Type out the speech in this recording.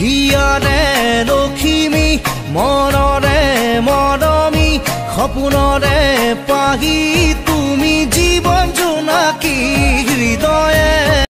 হিয়াৰে লখিমী মনৰে মৰমী সপোনৰে পাহি তুমি জীৱন জোনাকী হৃদয়ে